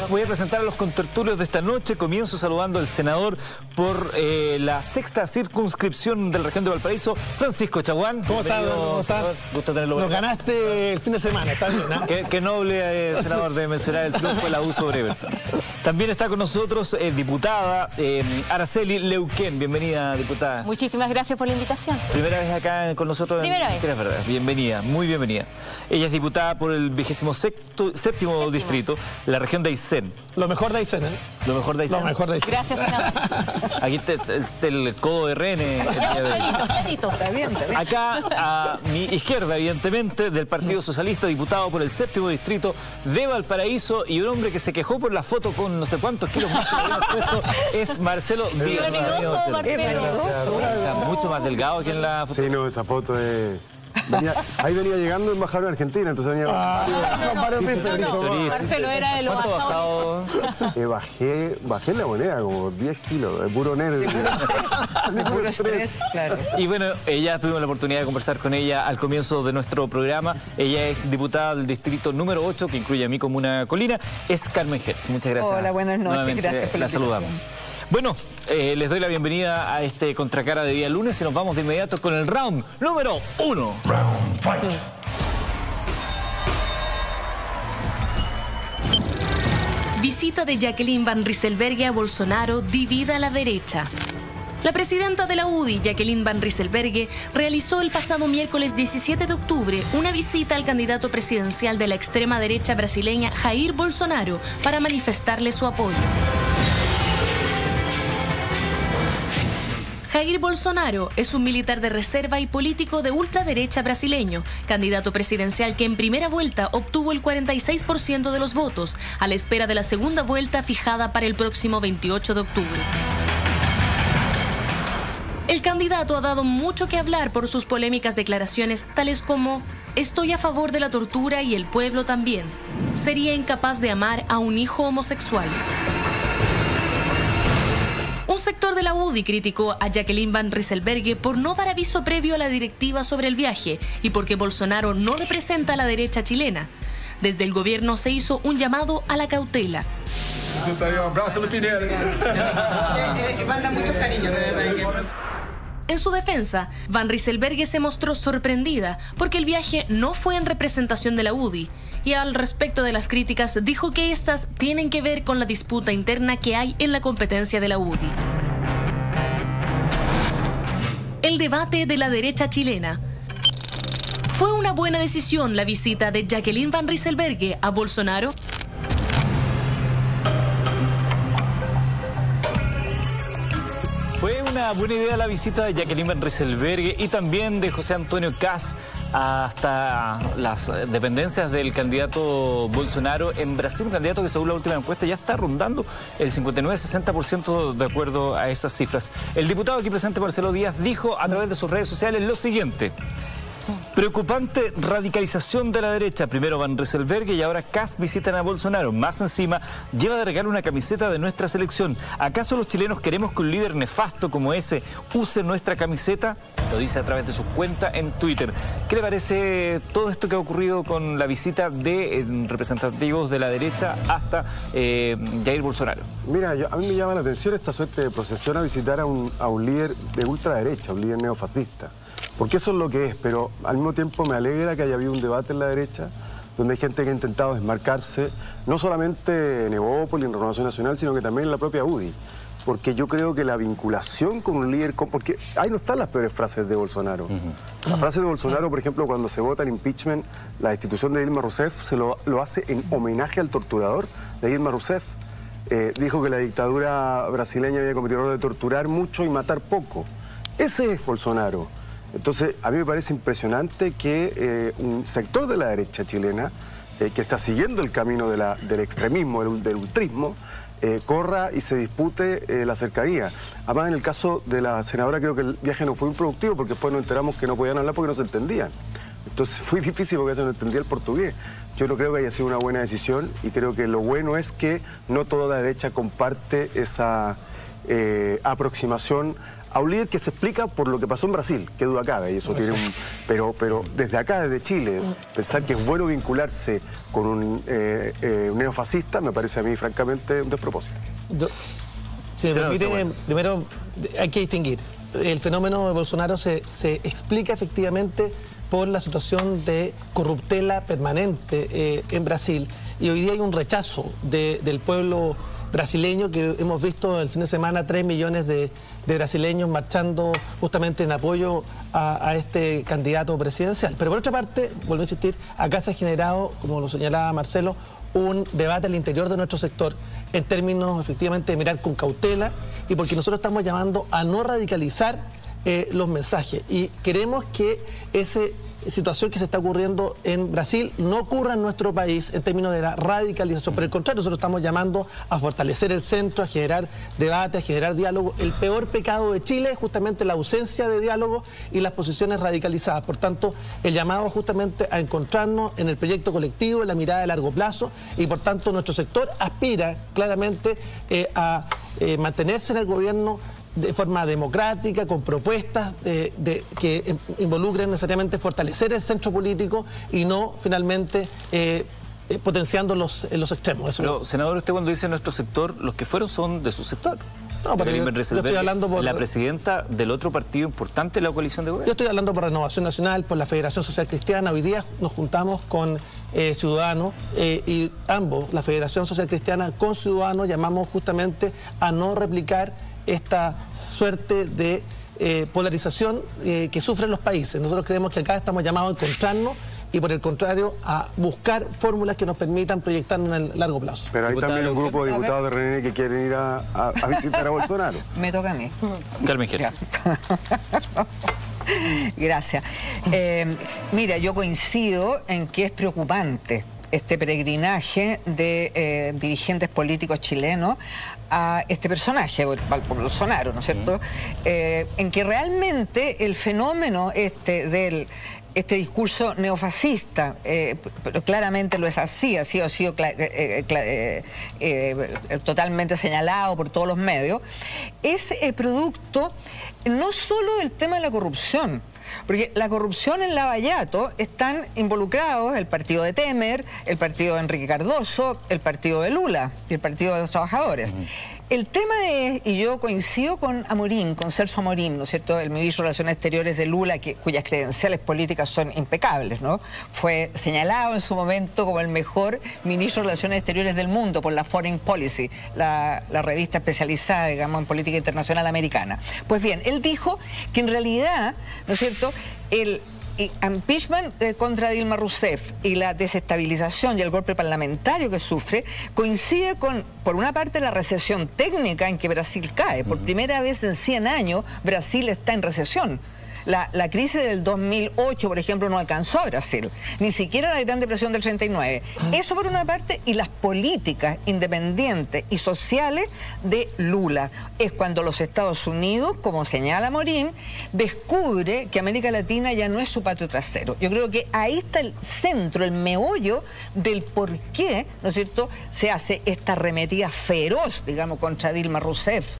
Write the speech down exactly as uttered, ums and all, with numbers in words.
Voy a presentar a los contertulios de esta noche. Comienzo saludando al senador por eh, la sexta circunscripción de la región de Valparaíso, Francisco Chaguán. ¿Cómo estás? ¿Cómo estás? Gusto tenerlo. Nos ganaste el fin de semana, está bien, ¿no? Qué, qué noble, eh, senador, de mencionar el triunfo de la U sobre Everton. También está con nosotros eh, diputada eh, Araceli Leuquén. Bienvenida, diputada. Muchísimas gracias por la invitación. Primera vez acá con nosotros. Primera vez. Es verdad. Bienvenida, muy bienvenida. Ella es diputada por el vigésimo séptimo, séptimo distrito, la región de Aysén. Lo mejor de Aysén, ¿eh? Lo mejor de Aysén. Lo mejor de Aysén. Gracias, senador. Aquí está el, el codo de rene. Está bien, está bien. Acá, a mi izquierda, evidentemente, del Partido Socialista, diputado por el séptimo distrito de Valparaíso, y un hombre que se quejó por la foto con no sé cuántos kilos más que le habían puesto, es Marcelo Díaz. Vanidoso, Marcelo. Está mucho más delgado que en la foto. Sí, no, esa foto es... Venía, ahí venía llegando embajador de Argentina, entonces venía... Ah, con varios bifes. No, no, Marcelo era de lo ¿Cuánto ha bajado. bajado? Eh, bajé, bajé la moneda como diez kilos, de puro nervio. De puro estrés, claro. Y bueno, ella tuvimos la oportunidad de conversar con ella al comienzo de nuestro programa. Ella es diputada del distrito número ocho, que incluye a mi comuna Colina. Es Carmen Hertz. Muchas gracias. Hola, buenas noches. Nuevamente, Gracias por la la saludamos. Bueno, eh, les doy la bienvenida a este Contracara de día lunes y nos vamos de inmediato con el round número uno. Round fight. Visita de Jacqueline Van Rysselberghe a Bolsonaro divide a la derecha. La presidenta de la U D I, Jacqueline Van Rysselberghe, realizó el pasado miércoles diecisiete de octubre una visita al candidato presidencial de la extrema derecha brasileña, Jair Bolsonaro, para manifestarle su apoyo. Jair Bolsonaro es un militar de reserva y político de ultraderecha brasileño, candidato presidencial que en primera vuelta obtuvo el cuarenta y seis por ciento de los votos, a la espera de la segunda vuelta fijada para el próximo veintiocho de octubre. El candidato ha dado mucho que hablar por sus polémicas declaraciones, tales como: estoy a favor de la tortura y el pueblo también. Sería incapaz de amar a un hijo homosexual. Un sector de la U D I criticó a Jacqueline Van Rysselberghe por no dar aviso previo a la directiva sobre el viaje y porque Bolsonaro no representa a la derecha chilena. Desde el gobierno se hizo un llamado a la cautela. Manda muchos cariños, de verdad. En su defensa, Van Rysselberghe se mostró sorprendida porque el viaje no fue en representación de la U D I y al respecto de las críticas dijo que estas tienen que ver con la disputa interna que hay en la competencia de la U D I. El debate de la derecha chilena. ¿Fue una buena decisión la visita de Jacqueline Van Rysselberghe a Bolsonaro? Fue una buena idea la visita de Jacqueline Van Rysselberghe y también de José Antonio Kast hasta las dependencias del candidato Bolsonaro en Brasil, un candidato que según la última encuesta ya está rondando el cincuenta y nueve a sesenta por ciento de acuerdo a esas cifras. El diputado aquí presente, Marcelo Díaz, dijo a través de sus redes sociales lo siguiente: preocupante radicalización de la derecha. Primero Van Rysselberghe y ahora Kast visitan a Bolsonaro. Más encima, lleva de regalo una camiseta de nuestra selección. ¿Acaso los chilenos queremos que un líder nefasto como ese use nuestra camiseta? Lo dice a través de su cuenta en Twitter. ¿Qué le parece todo esto que ha ocurrido con la visita de eh, representativos de la derecha hasta eh, Jair Bolsonaro? Mira, yo, a mí me llama la atención esta suerte de procesión a visitar a un, a un líder de ultraderecha, un líder neofascista. Porque eso es lo que es, pero al mismo tiempo me alegra que haya habido un debate en la derecha donde hay gente que ha intentado desmarcarse, no solamente en Evópolis, en Renovación Nacional, sino que también en la propia U D I. Porque yo creo que la vinculación con un líder... Con, porque ahí no están las peores frases de Bolsonaro. Uh-huh. La frase de Bolsonaro, por ejemplo, cuando se vota el impeachment, la destitución de Dilma Rousseff se lo, lo hace en homenaje al torturador de Dilma Rousseff. Eh, dijo que la dictadura brasileña había cometido el error de torturar mucho y matar poco. Ese es Bolsonaro. Entonces, a mí me parece impresionante que eh, un sector de la derecha chilena, eh, que está siguiendo el camino de la, del extremismo, del, del ultrismo, eh, corra y se dispute eh, la cercanía. Además, en el caso de la senadora, creo que el viaje no fue muy productivo porque después nos enteramos que no podían hablar porque no se entendían. Entonces, fue difícil porque se no entendía el portugués. Yo no creo que haya sido una buena decisión y creo que lo bueno es que no toda la derecha comparte esa eh, aproximación a un líder que se explica por lo que pasó en Brasil, que duda cabe, y eso tiene un... Pero, pero desde acá, desde Chile, pensar que es bueno vincularse con un, eh, eh, un neofascista me parece a mí, francamente, un despropósito. Yo, si me Sí, no, permite, sí, bueno. primero hay que distinguir. El fenómeno de Bolsonaro se, se explica efectivamente por la situación de corruptela permanente eh, en Brasil. Y hoy día hay un rechazo de, del pueblo brasileño, que hemos visto el fin de semana tres millones de, de brasileños marchando justamente en apoyo a, a este candidato presidencial. Pero por otra parte, vuelvo a insistir, acá se ha generado, como lo señalaba Marcelo, un debate al interior de nuestro sector en términos efectivamente de mirar con cautela, y porque nosotros estamos llamando a no radicalizar eh, los mensajes, y queremos que esa situación que se está ocurriendo en Brasil no ocurra en nuestro país en términos de la radicalización. Por el contrario, nosotros estamos llamando a fortalecer el centro, a generar debate, a generar diálogo. El peor pecado de Chile es justamente la ausencia de diálogo y las posiciones radicalizadas. Por tanto, el llamado justamente a encontrarnos en el proyecto colectivo, en la mirada de largo plazo, y por tanto nuestro sector aspira claramente eh, a eh, mantenerse en el gobierno de forma democrática, con propuestas de, de, que involucren necesariamente fortalecer el centro político y no finalmente eh, eh, potenciando los, los extremos. Eso. Pero, senador, usted cuando dice nuestro sector, los que fueron son de su sector. No, pero yo, yo estoy hablando por... La presidenta del otro partido importante de la coalición de gobierno. Yo estoy hablando por Renovación Nacional, por la Federación Social Cristiana. Hoy día nos juntamos con eh, Ciudadanos eh, y ambos, la Federación Social Cristiana con Ciudadanos, llamamos justamente a no replicar esta suerte de eh, polarización eh, que sufren los países. Nosotros creemos que acá estamos llamados a encontrarnos y, por el contrario, a buscar fórmulas que nos permitan proyectarnos en el largo plazo. Pero hay Diputada, también un grupo de diputados de R N que quieren ir a, a, a visitar a Bolsonaro. Me toca a mí. Carmen Gers. Gracias. Eh, mira, yo coincido en que es preocupante este peregrinaje de eh, dirigentes políticos chilenos a este personaje, Bolsonaro, ¿no es cierto? Eh, en que realmente el fenómeno este del este discurso neofascista, eh, pero claramente lo es así, ha sido, ha sido eh, eh, eh, totalmente señalado por todos los medios, es eh, producto no solo del tema de la corrupción, porque la corrupción en Lavallato están involucrados el partido de Temer, el partido de Enrique Cardoso, el partido de Lula y el partido de los trabajadores. Uh-huh. El tema es, y yo coincido con Amorín, con Celso Amorín, ¿no es cierto?, el ministro de Relaciones Exteriores de Lula, que, cuyas credenciales políticas son impecables, ¿no? Fue señalado en su momento como el mejor ministro de Relaciones Exteriores del mundo por la Foreign Policy, la, la revista especializada, digamos, en política internacional americana. Pues bien, él dijo que en realidad, ¿no es cierto?, el impeachment eh, contra Dilma Rousseff y la desestabilización y el golpe parlamentario que sufre coincide con, por una parte, la recesión técnica en que Brasil cae. Por primera vez en cien años, Brasil está en recesión. La, la crisis del dos mil ocho, por ejemplo, no alcanzó a Brasil, ni siquiera la Gran Depresión del treinta y nueve. Eso por una parte, y las políticas independientes y sociales de Lula. Es cuando los Estados Unidos, como señala Morín, descubre que América Latina ya no es su patio trasero. Yo creo que ahí está el centro, el meollo del por qué, ¿no es cierto?, se hace esta arremetida feroz, digamos, contra Dilma Rousseff.